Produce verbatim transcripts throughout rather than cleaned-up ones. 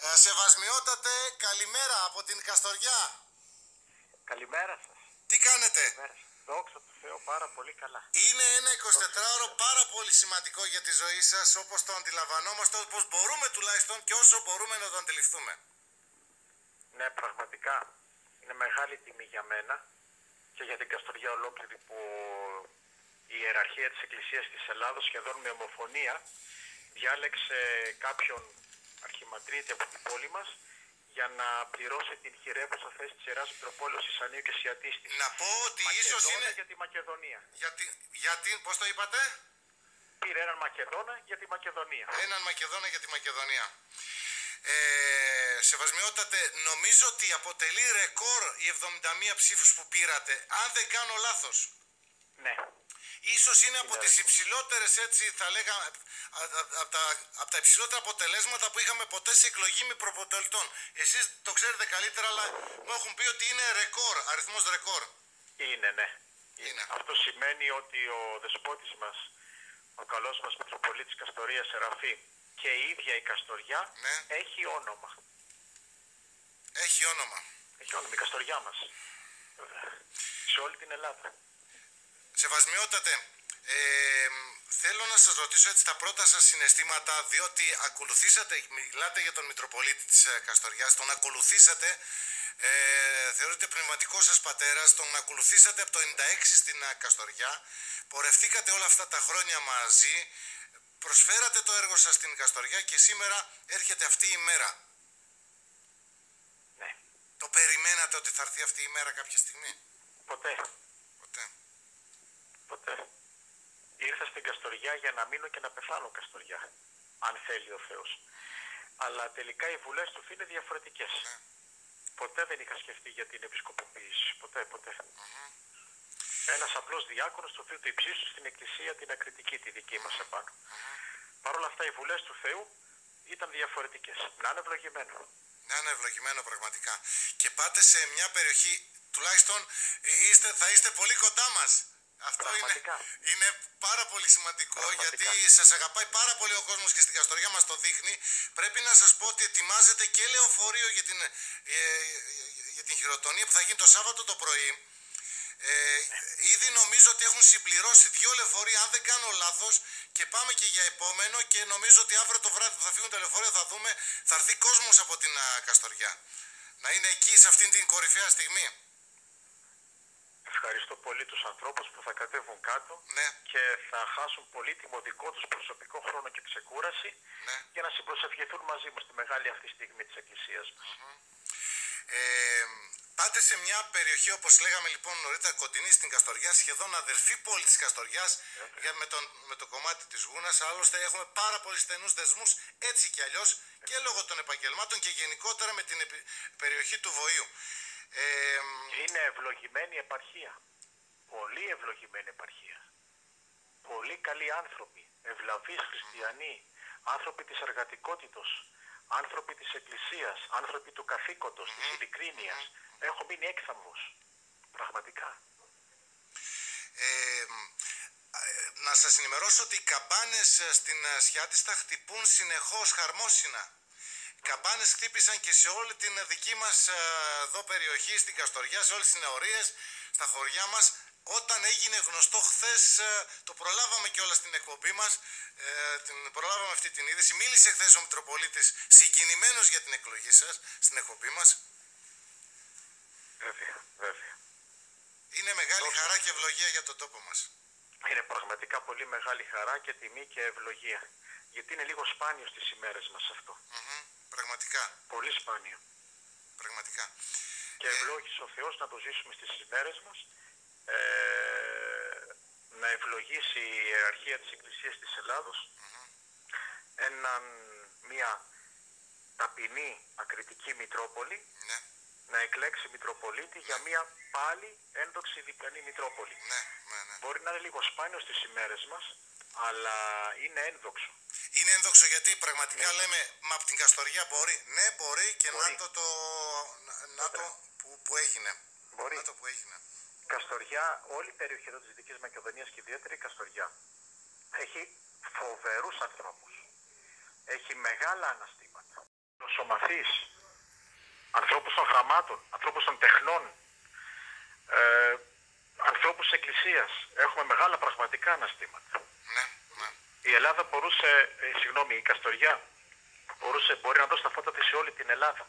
Ε, σεβασμιότατε, καλημέρα από την Καστοριά. Καλημέρα σας. Τι κάνετε? Καλημέρα σας. Δόξα τω Θεώ, πάρα πολύ καλά. Είναι ένα εικοσιτετράωρο πάρα πολύ σημαντικό για τη ζωή σας, όπως το αντιλαμβανόμαστε, όπως μπορούμε τουλάχιστον και όσο μπορούμε να το αντιληφθούμε. Ναι, πραγματικά είναι μεγάλη τιμή για μένα και για την Καστοριά ολόκληρη που η ιεραρχία της Εκκλησίας της Ελλάδος σχεδόν με ομοφωνία διάλεξε κάποιον αρχιμαντρίτη από την πόλη μας για να πληρώσει την χειρεύουσα θέση της Ιεράς Μητροπόλεως Ισανίου και Σιατίστης. Να πω ότι Μακεδόνα ίσως είναι... για τη Μακεδονία. Γιατί, γιατί, πώς το είπατε? Πήρε έναν Μακεδόνα για τη Μακεδονία. Έναν Μακεδόνα για τη Μακεδονία. Ε, σεβασμιότατε, νομίζω ότι αποτελεί ρεκόρ οι εβδομήντα μία ψήφους που πήρατε, αν δεν κάνω λάθος. Ναι. Ίσως είναι από τις υψηλότερες, έτσι θα λέγαμε, από τα, από τα υψηλότερα αποτελέσματα που είχαμε ποτέ σε εκλογή μη προποτελετών. Εσείς το ξέρετε καλύτερα, αλλά μου έχουν πει ότι είναι ρεκόρ, αριθμός ρεκόρ. Είναι, ναι. Είναι. Αυτό σημαίνει ότι ο δεσπότης μας, ο καλός μας Μητροπολίτης Καστορίας Σεραφείμ και η ίδια η Καστοριά, ναι, έχει όνομα. Έχει όνομα. Έχει όνομα η Καστοριά μας. Σε όλη την Ελλάδα. Σεβασμιότατε, ε, θέλω να σας ρωτήσω έτσι τα πρώτα σας συναισθήματα, διότι ακολουθήσατε, μιλάτε για τον Μητροπολίτη της Καστοριάς, τον ακολουθήσατε, ε, θεωρείτε πνευματικό σας πατέρας, τον ακολουθήσατε από το ενενήντα έξι στην Καστοριά, πορευθήκατε όλα αυτά τα χρόνια μαζί, προσφέρατε το έργο σας στην Καστοριά και σήμερα έρχεται αυτή η μέρα. Ναι. Το περιμένατε ότι θα έρθει αυτή η μέρα κάποια στιγμή? Ποτέ. Ποτέ. Ποτέ. Ήρθα στην Καστοριά για να μείνω και να πεθάνω Καστοριά, αν θέλει ο Θεός. Αλλά τελικά οι βουλές του είναι διαφορετικές. Ναι. Ποτέ δεν είχα σκεφτεί για την επισκοποποίηση. Ποτέ, ποτέ. Mm-hmm. Ένας απλός διάκονος, το οποίο το υψίσου στην εκκλησία την ακριτική, τη δική μας επάνω. Mm-hmm. Παρ' όλα αυτά οι βουλές του Θεού ήταν διαφορετικές. Να είναι ευλογημένο. Να είναι ευλογημένο πραγματικά. Και πάτε σε μια περιοχή, τουλάχιστον είστε, θα είστε πολύ κοντά μας. Αυτό είναι, είναι πάρα πολύ σημαντικό. Πραγματικά. Γιατί σας αγαπάει πάρα πολύ ο κόσμος και στην Καστοριά μας το δείχνει. Πρέπει να σας πω ότι ετοιμάζεται και λεωφορείο για την, ε, για την χειροτονία που θα γίνει το Σάββατο το πρωί. Ε, ήδη νομίζω ότι έχουν συμπληρώσει δύο λεωφορεία, αν δεν κάνω λάθος, και πάμε και για επόμενο, και νομίζω ότι αύριο το βράδυ που θα φύγουν τα λεωφορεία θα δούμε, θα έρθει κόσμος από την α, Καστοριά να είναι εκεί σε αυτήν την κορυφαία στιγμή. Ευχαριστώ πολύ τους ανθρώπους που θα κατέβουν κάτω, ναι, και θα χάσουν πολύτιμο δικό τους προσωπικό χρόνο και ξεκούραση, ναι, για να συμπροσευχηθούν μαζί μας στη μεγάλη αυτή στιγμή της Εκκλησίας μας. Mm-hmm. Ε, πάτε σε μια περιοχή, όπως λέγαμε λοιπόν νωρίτερα, κοντινή στην Καστοριά, σχεδόν αδελφή πόλη της Καστοριάς, yeah, για, με, τον, με το κομμάτι της Γούνας. Άλλωστε έχουμε πάρα πολύ στενούς δεσμούς έτσι κι αλλιώς, yeah, και λόγω των επαγγελμάτων και γενικότερα με την επι, περιοχή του Βοήου. Ε, είναι ευλογημένη επαρχία. Πολύ ευλογημένη επαρχία. Πολύ καλοί άνθρωποι, ευλαβείς χριστιανοί, άνθρωποι της εργατικότητος, άνθρωποι της Εκκλησίας, άνθρωποι του καθήκοντος, mm-hmm, της ειλικρίνειας. Mm-hmm. Έχω μείνει έκθαμβος. Πραγματικά. Ε, να σας ενημερώσω ότι οι καμπάνες στην Σιάτιστα χτυπούν συνεχώς χαρμόσυνα. Οι καμπάνες χτύπησαν και σε όλη την δική μας εδώ περιοχή, στην Καστοριά, σε όλες τις νεωρίες, στα χωριά μας. Όταν έγινε γνωστό χθες, το προλάβαμε και όλα στην εκπομπή μας, ε, την προλάβαμε αυτή την είδηση. Μίλησε χθες ο Μητροπολίτης συγκινημένος για την εκλογή σας στην εκπομπή μας. Βέβαια, βέβαια. Είναι μεγάλη Δόξα. χαρά και ευλογία για τον τόπο μας. Είναι πραγματικά πολύ μεγάλη χαρά και τιμή και ευλογία. Γιατί είναι λίγο σπάνιο στις ημέρες μας αυτό. Mm-hmm. Πραγματικά. Πολύ σπάνιο. Πραγματικά. Και ευλόγησε ο Θεός να το ζήσουμε στις ημέρες μας. Ε, να ευλογήσει η ιεραρχία της Εκκλησίας της Ελλάδος, mm-hmm, έναν, μια ταπεινή ακριτική Μητρόπολη, ναι, να εκλέξει Μητροπολίτη για μια πάλι ένδοξη διπλανή Μητρόπολη. Ναι, ναι, ναι. Μπορεί να είναι λίγο σπάνιο στις ημέρες μας, αλλά είναι ένδοξο. Είναι ένδοξο γιατί πραγματικά, ναι, λέμε, μα από την Καστοριά μπορεί. Ναι, μπορεί και μπορεί. να το, το, να, το που, που έγινε. Μπορεί. Να το που έγινε. Καστοριά, όλη η περιοχή εδώ της Δυτικής Μακεδονίας και ιδιαίτερα η Καστοριά έχει φοβερούς ανθρώπους. Έχει μεγάλα αναστήματα. αξιομαθείς, ανθρώπους των γραμμάτων, ανθρώπους των τεχνών, ε, ανθρώπους της Εκκλησίας. Έχουμε μεγάλα πραγματικά αναστήματα. Ναι, ναι. Η Ελλάδα μπορούσε, ε, συγγνώμη, η Καστοριά μπορούσε, μπορεί να δώσει τα φώτα της σε όλη την Ελλάδα.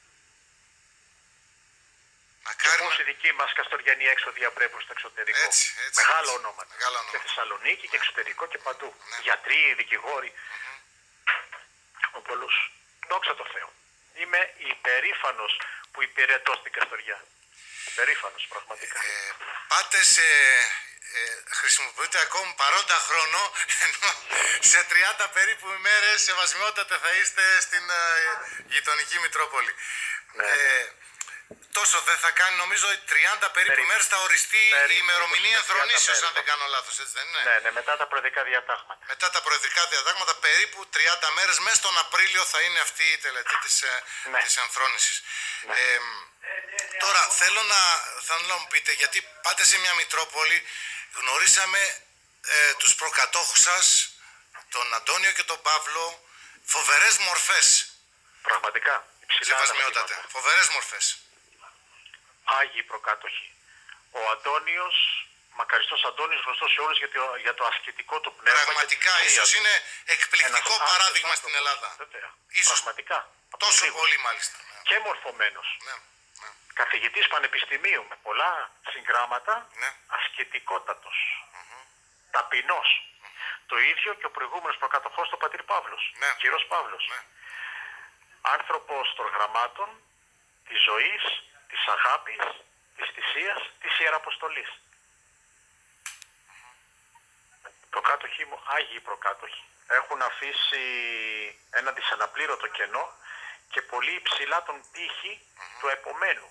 Μακάρι Και πώς να... οι δικοί μας καστοριανοί έξοδοι απρέπουν στο εξωτερικό. Έτσι, έτσι, Μεγάλα έτσι. ονόματα. Μεγάλα ονόματα. Και Θεσσαλονίκη και εξωτερικό και παντού. Ναι. Γιατροί, δικηγόροι. Mm-hmm. Έχουμε πολλούς. Δόξα τω Θεώ. Είμαι υπερήφανος που υπηρετώ στην Καστοριά. Υπερήφανος πραγματικά. Ε, πάτε σε... Ε, χρησιμοποιείτε ακόμη παρόντα χρόνο, ενώ σε τριάντα περίπου ημέρες σεβασμιότατε θα είστε στην ε, γειτονική Μητρόπολη. Ναι. Ε, τόσο δεν θα κάνει, νομίζω, τριάντα περίπου περίπου. μέρες θα οριστεί περίπου. η ημερομηνία ενθρονήσεως, αν μέρες. δεν κάνω λάθος, έτσι δεν είναι? Ναι, ναι, μετά τα προεδρικά διατάγματα. Μετά τα προεδρικά διατάγματα, περίπου τριάντα μέρες, μέσα στον Απρίλιο θα είναι αυτή η τελετή της, ναι. της ενθρόνησης. Ναι. Ε, τώρα θέλω να, θέλω να μου πείτε, γιατί πάτε σε μια Μητρόπολη, γνωρίσαμε ε, τους προκατόχους σας, τον Αντώνιο και τον Παύλο, φοβερές μορφές. Πραγματικά. Σεβασμιότατε. Φοβερές μορφές. Άγιοι προκάτοχοι. Ο Αντώνιος, μακαριστός Αντώνιος, γνωστός σε όλους για το, για το ασκητικό του πνεύμα. Πραγματικά, ίσως είναι εκπληκτικό Ένας παράδειγμα άνθρωπος, στην Ελλάδα. βέβαια. Ίσως. Πραγματικά. Τόσο πολύ μάλιστα. Ναι. Και μορφωμένος. Ναι. Ναι. Καθηγητής πανεπιστημίου με πολλά συγγράμματα, Ναι. ασκητικότατος. Mm-hmm. Ταπεινός. Mm-hmm. Το ίδιο και ο προηγούμενος προκατοχός του πατήρ Παύλος. Ναι. Κύριος Παύλος. Ναι. Άνθρωπος των γραμμάτων, της ζωής, της αγάπης, της θυσίας, της ιεραποστολής. Προκάτοχοι μου, άγιοι προκάτοχοι, έχουν αφήσει ένα δυσαναπλήρωτο κενό και πολύ υψηλά τον τύχη mm-hmm. του επομένου.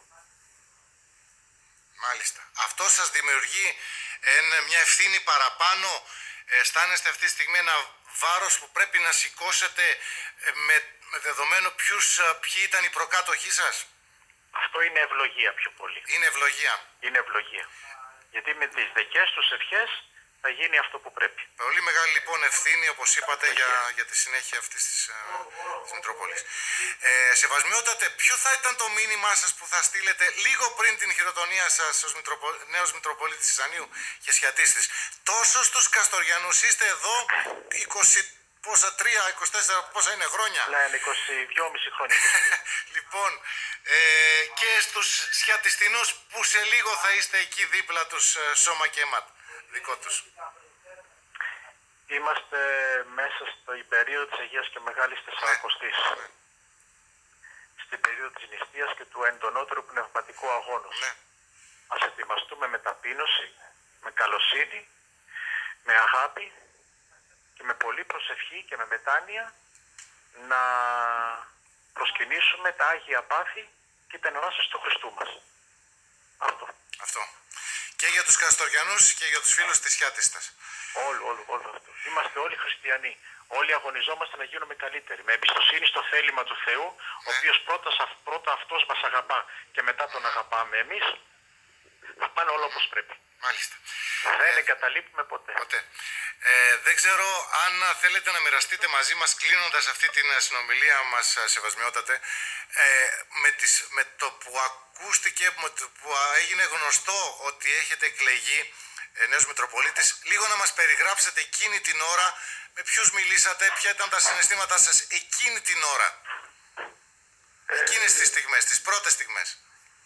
Μάλιστα. Αυτό σας δημιουργεί ε, μια ευθύνη παραπάνω? Αισθάνεστε αυτή τη στιγμή ένα βάρος που πρέπει να σηκώσετε ε, με, με δεδομένο ποιους, ποιοι ήταν οι προκάτοχοί σας? Αυτό είναι ευλογία πιο πολύ. Είναι ευλογία. Είναι ευλογία. Γιατί με τις δικές τους ευχές θα γίνει αυτό που πρέπει. Πολύ μεγάλη λοιπόν ευθύνη, όπως είπατε, για, για τη συνέχεια αυτής της, ε, της Μητρόπολης. Ε, Σεβασμιότατε, ποιο θα ήταν το μήνυμά σας που θα στείλετε λίγο πριν την χειροτονία σας ως Μητροπο, νέος Μητροπολίτης της Ανίου και Σχιατίστης? Τόσο στους Καστοριανούς, είστε εδώ είκοσι, πόσα, τρία, είκοσι τέσσερα, πόσα είναι χρόνια? Ναι, είκοσι δυόμισι χρόνια. Λοιπόν, ε, και στους Σχιατιστινούς που σε λίγο θα είστε εκεί δίπλα τους, ε, σώμα και αίμα δικό τους. Είμαστε μέσα στην περίοδο της Αγίας και Μεγάλης Τεσσαρακοστής. Ναι. Στην περίοδο της νηστείας και του εντονότερου πνευματικού αγώνος. Ναι. Ας ετοιμαστούμε με ταπείνωση, με καλοσύνη, με αγάπη και με πολλή προσευχή και με μετάνοια να προσκυνήσουμε τα Άγια Πάθη και την Ανάσταση του Χριστού μας. Αυτό. Αυτό. Και για τους Καστοριανούς και για τους φίλους της Σχιάτιστας. Όλο, όλο, όλο αυτό. Είμαστε όλοι χριστιανοί. Όλοι αγωνιζόμαστε να γίνουμε καλύτεροι. Με εμπιστοσύνη στο θέλημα του Θεού, ναι. Ο οποίος πρώτα, πρώτα αυτός μας αγαπά και μετά τον αγαπάμε εμείς, θα πάνε όλα όπως πρέπει. Μάλιστα. Δεν ε, εγκαταλείπουμε ποτέ. ποτέ. Ε, δεν ξέρω αν θέλετε να μοιραστείτε μαζί μας, κλείνοντας αυτή την συνομιλία μας, Σεβασμιότατε, ε, με, τις, με το που ακούστηκε, με το που έγινε γνωστό ότι έχετε εκλεγεί ε, νέος Μητροπολίτης, λίγο να μας περιγράψετε εκείνη την ώρα, με ποιους μιλήσατε, ποια ήταν τα συναισθήματά σας εκείνη την ώρα, εκείνες τις στιγμές, τις πρώτες στιγμές.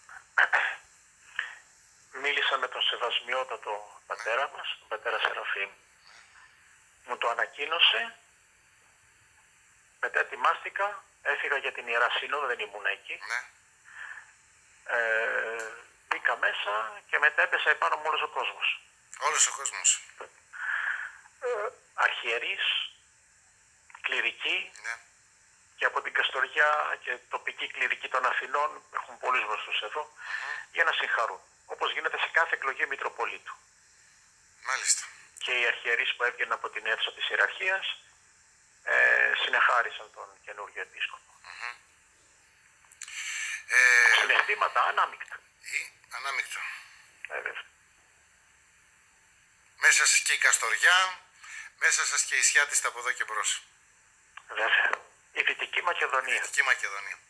Μίλησα με τον Σεβασμιότατο πατέρα μας, τον πατέρα Σεραφείμ. Μου το ανακοίνωσε. Μετά ετοιμάστηκα, έφυγα για την Ιερά Σύνοδο, δεν ήμουν εκεί. Ναι. Ε, μπήκα μέσα και μετά έπεσα επάνω μου όλος ο κόσμος. Όλος ο κόσμος. Ε, αρχιερείς, κληρικοί, ναι. Και από την Καστοριά και τοπική κληρική των Αθηνών, έχουν πολλούς γνωστούς εδώ, mm-hmm. για να συγχαρούν. Όπως γίνεται σε κάθε εκλογή Μητροπολίτου. Μάλιστα. Και οι αρχιερείς που έβγαιναν από την αίθουσα της ιεραρχίας ε, συνεχάρισαν τον καινούργιο επίσκοπο. Mm-hmm. Ε, Συναισθήματα ανάμεικτα. Ή ανάμεικτα. Ε, βέβαια. Μέσα σας και η Καστοριά, μέσα σας και η Σχιάτιστα από εδώ και μπρος. Βέβαια. Η Δυτική Μακεδονία. Η Δυτική Μακεδονία.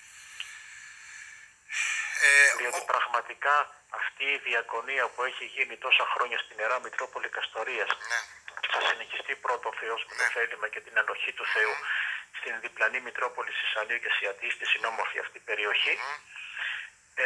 Ε, Διότι ο... πραγματικά αυτή η διακονία που έχει γίνει τόσα χρόνια στην Ιερά Μητρόπολη Καστορίας, ναι. θα συνεχιστεί πρώτο ο Θεός με ναι. το θέλημα και την ανοχή του Θεού mm. στην διπλανή Μητρόπολη Σισανίου και Σιατή, στη συνόμορφη αυτή περιοχή, mm. ε,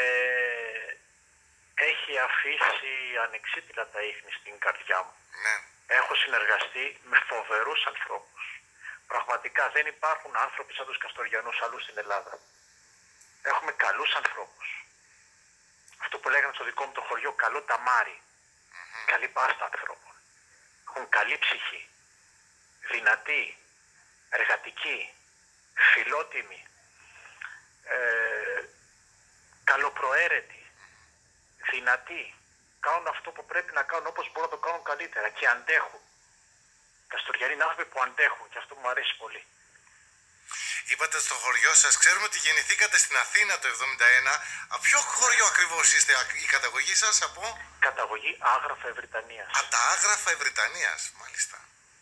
έχει αφήσει ανεξίτηλα τα ίχνη στην καρδιά μου. Ναι. Έχω συνεργαστεί με φοβερούς ανθρώπους. Πραγματικά δεν υπάρχουν άνθρωποι σαν τους Καστοριανούς αλλού στην Ελλάδα. Έχουμε καλούς ανθρώπους. Αυτό που λέγανε στο δικό μου το χωριό, καλό ταμάρι. Mm-hmm. Καλή πάστα ανθρώπων. Έχουν καλή ψυχή. Δυνατή. Εργατική. Φιλότιμη. Ε, καλοπροαίρετη. Δυνατή. Κάνουν αυτό που πρέπει να κάνουν όπως μπορούν να το κάνουν καλύτερα και αντέχουν. Καστοριανοί είναι άνθρωποι που αντέχουν και αυτό μου αρέσει πολύ. Είπατε στο χωριό σας, ξέρουμε ότι γεννηθήκατε στην Αθήνα το εβδομήντα ένα. Από ποιο χωριό ακριβώς είστε, η καταγωγή σας από? Καταγωγή Άγραφα Ευρυτανίας. Από τα Άγραφα Ευρυτανίας, μάλιστα.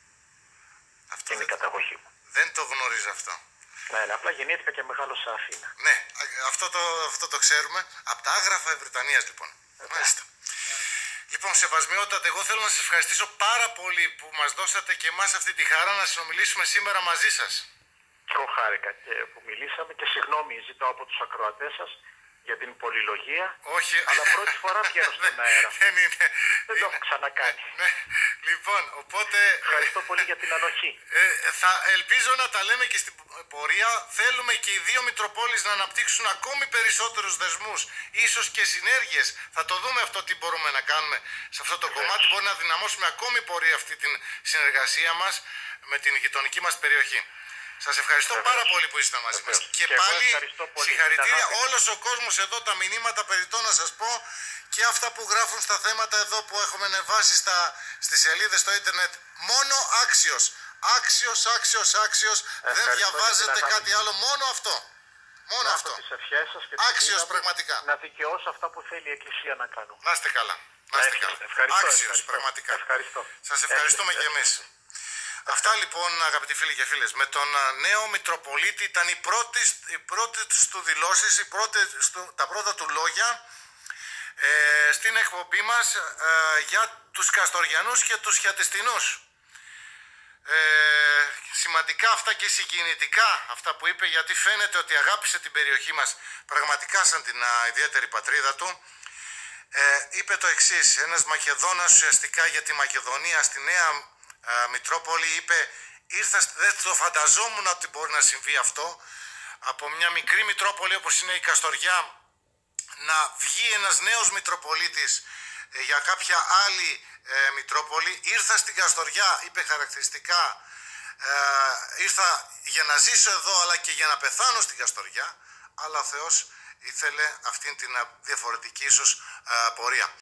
Αυτό είναι η καταγωγή μου. Δεν το γνωρίζω αυτό. Ναι, ναι, απλά γεννήθηκα και μεγάλωσα Αθήνα. Ναι, αυτό το, αυτό το ξέρουμε. Από τα Άγραφα Ευρυτανίας λοιπόν. Ε, μάλιστα. Λοιπόν, σεβασμιότατε, εγώ θέλω να σας ευχαριστήσω πάρα πολύ που μας δώσατε και εμάς αυτή τη χαρά να συνομιλήσουμε σήμερα μαζί σας. Και εγώ χάρηκα και που μιλήσαμε και συγγνώμη ζητάω από τους ακροατές σας για την πολυλογία. Όχι. Αλλά πρώτη φορά βγαίνω στον αέρα. Δεν είναι. Δεν το έχω ξανακάνει. Ναι. Λοιπόν, οπότε... Ευχαριστώ πολύ για την ανοχή. Ε, θα ελπίζω να τα λέμε και στην πορεία. Θέλουμε και οι δύο Μητροπόλεις να αναπτύξουν ακόμη περισσότερους δεσμούς. Ίσως και συνέργειες. Θα το δούμε αυτό τι μπορούμε να κάνουμε σε αυτό το κομμάτι. Μπορεί να δυναμώσουμε ακόμη πορεία αυτή την συνεργασία μας με την γειτονική μας περιοχή. Σας ευχαριστώ Βεβαίως. πάρα πολύ που ήσασταν μαζί μας. Και, και πάλι συγχαρητήρια. Όλος ο κόσμος εδώ, τα μηνύματα περιττό να σας πω και αυτά που γράφουν στα θέματα εδώ που έχουμε ανεβάσει στα, στις σελίδες στο ίντερνετ. Μόνο άξιος. Άξιος, άξιος, άξιος. Δεν διαβάζετε κάτι άλλο. Μόνο αυτό. Μόνο αυτό. Τις ευχές σας και άξιος πραγματικά. Να δικαιώσω αυτά που θέλει η Εκκλησία να κάνω. Να είστε καλά. Να είστε καλά. Ευχαριστώ, άξιος ευχαριστώ. πραγματικά. Ευχαριστώ. Σας ευχαριστούμε κι εμείς. Αυτά λοιπόν αγαπητοί φίλοι και φίλες, με τον νέο Μητροπολίτη ήταν οι πρώτες, οι πρώτες του δηλώσεις, οι πρώτες, τα πρώτα του λόγια ε, στην εκπομπή μας ε, για τους Καστοριανούς και τους Χιατιστινούς. Ε, σημαντικά αυτά και συγκινητικά αυτά που είπε, γιατί φαίνεται ότι αγάπησε την περιοχή μας πραγματικά σαν την α, ιδιαίτερη πατρίδα του. Ε, είπε το εξής, ένας Μακεδόνας ουσιαστικά για τη Μακεδονία στη νέα Μητρόπολη είπε, ήρθα, δεν το φανταζόμουν ότι μπορεί να συμβεί αυτό, από μια μικρή Μητρόπολη όπως είναι η Καστοριά να βγει ένας νέος Μητροπολίτης ε, για κάποια άλλη ε, Μητρόπολη. Ήρθα στην Καστοριά, είπε χαρακτηριστικά, ε, ήρθα για να ζήσω εδώ αλλά και για να πεθάνω στην Καστοριά, αλλά ο Θεός ήθελε αυτήν την διαφορετική ίσως ε, πορεία.